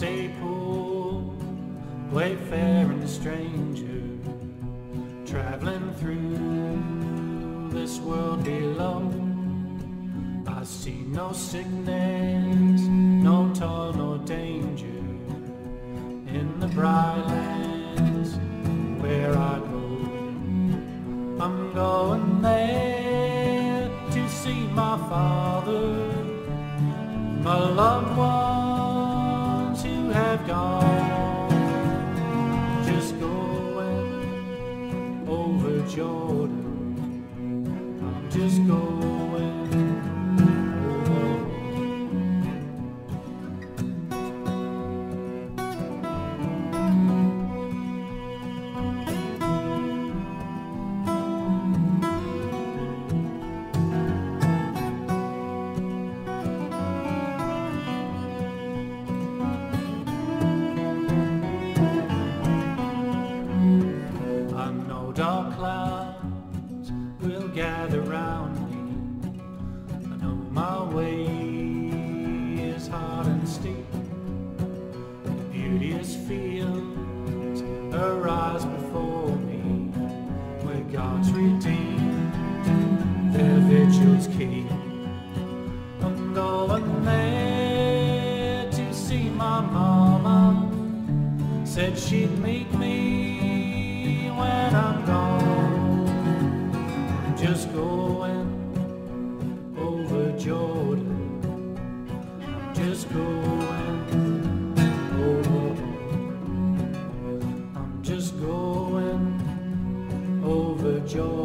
stay poor, wayfaring stranger, traveling through this world below. I see no sickness, no toil, no danger in the bright lands where I go. I'm going there to see my father, my loved ones who have gone. Just going over Jordan, I'm just going over. Dark clouds will gather round me. I know my way is hard and steep. The beauteous fields arise before me, where God's redeemed their vigils keep. I'm going there to see my mama. Said she'd meet me when I'm gone. I'm just going over Jordan, I'm just going over. I'm just going over Jordan.